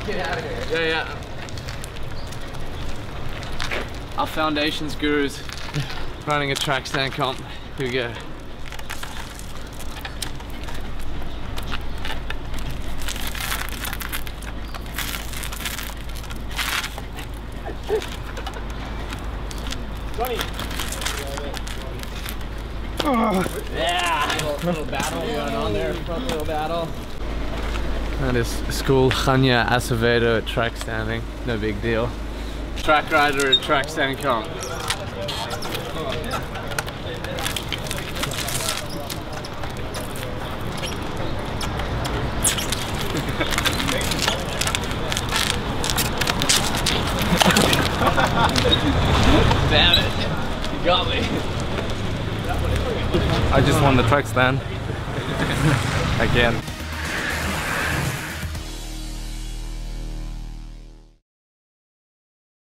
Get out of here. Yeah. Our foundations gurus running a track stand comp. Here we go. Yeah! Little battle going on there, front wheel battle. That is school Chania Acevedo at track standing. No big deal. Track rider at track stand comp. Damn it! You got me. I just won the track stand. Again.